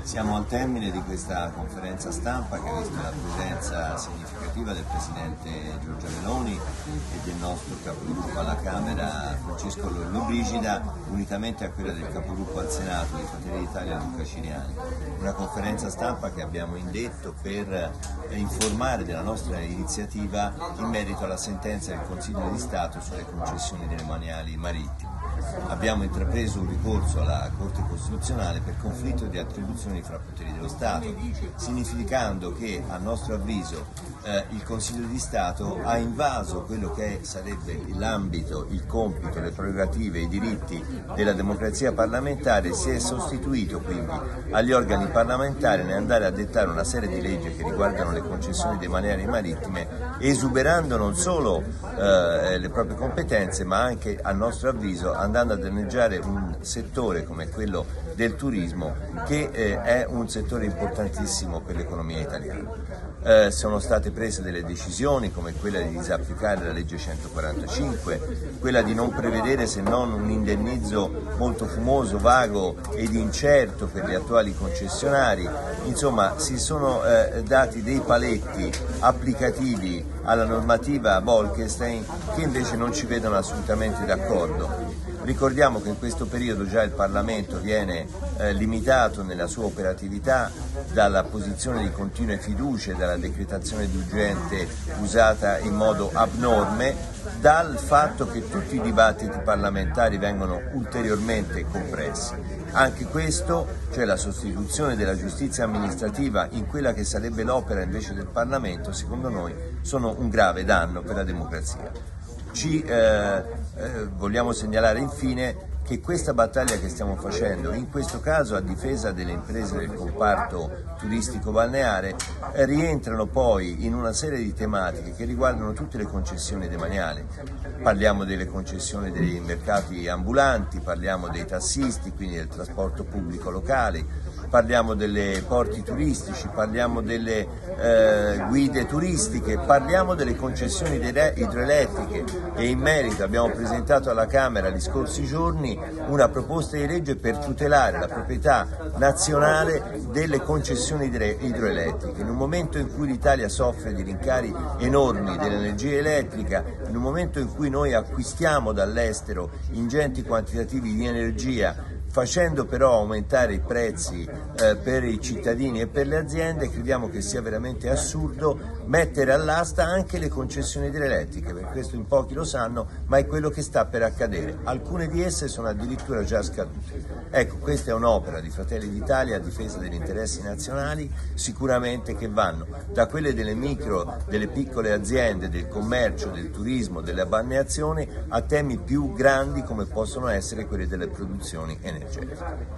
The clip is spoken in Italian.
Siamo al termine di questa conferenza stampa che ha visto la presenza significativa del Presidente Giorgia Meloni e del nostro capogruppo alla Camera Francesco Lollobrigida, unitamente a quella del capogruppo al Senato di Fratelli d'Italia Luca Ciriani. Una conferenza stampa che abbiamo indetto per informare della nostra iniziativa in merito alla sentenza del Consiglio di Stato sulle concessioni demaniali marittime. Abbiamo intrapreso un ricorso alla Corte Costituzionale per conflitto di attribuzioni fra poteri dello Stato, significando che a nostro avviso il Consiglio di Stato ha invaso quello che sarebbe l'ambito, il compito, le prerogative, i diritti della democrazia parlamentare, si è sostituito quindi agli organi parlamentari nell'andare a dettare una serie di leggi che riguardano le concessioni demaniali marittime, esuberando non solo le proprie competenze ma anche, a nostro avviso, andando a danneggiare un settore come quello del turismo, che è un settore importantissimo per l'economia italiana. Sono state prese delle decisioni come quella di disapplicare la legge 145, quella di non prevedere se non un indennizzo molto fumoso, vago ed incerto per gli attuali concessionari. Insomma, si sono dati dei paletti applicativi alla normativa Bolkestein che invece non ci vedono assolutamente d'accordo. Ricordiamo che in questo periodo già il Parlamento viene limitato nella sua operatività dalla posizione di continue fiducie, dalla decretazione d'urgenza usata in modo abnorme, dal fatto che tutti i dibattiti parlamentari vengono ulteriormente compressi. Anche questo, cioè la sostituzione della giustizia amministrativa in quella che sarebbe l'opera invece del Parlamento, secondo noi sono un grave danno per la democrazia. Vogliamo segnalare infine che questa battaglia che stiamo facendo, in questo caso a difesa delle imprese del comparto turistico-balneare, rientrano poi in una serie di tematiche che riguardano tutte le concessioni demaniali. Parliamo delle concessioni dei mercati ambulanti, parliamo dei tassisti, quindi del trasporto pubblico locale, parliamo delle porti turistici, parliamo delle guide turistiche, parliamo delle concessioni idroelettriche e in merito abbiamo presentato alla Camera gli scorsi giorni una proposta di legge per tutelare la proprietà nazionale delle concessioni idroelettriche. In un momento in cui l'Italia soffre di rincari enormi dell'energia elettrica, in un momento in cui noi acquistiamo dall'estero ingenti quantitativi di energia, facendo però aumentare i prezzi per i cittadini e per le aziende, crediamo che sia veramente assurdo mettere all'asta anche le concessioni idroelettriche, perché questo in pochi lo sanno, ma è quello che sta per accadere. Alcune di esse sono addirittura già scadute. Ecco, questa è un'opera di Fratelli d'Italia a difesa degli interessi nazionali, sicuramente che vanno da quelle delle delle piccole aziende, del commercio, del turismo, della balneazione, a temi più grandi come possono essere quelli delle produzioni energetiche.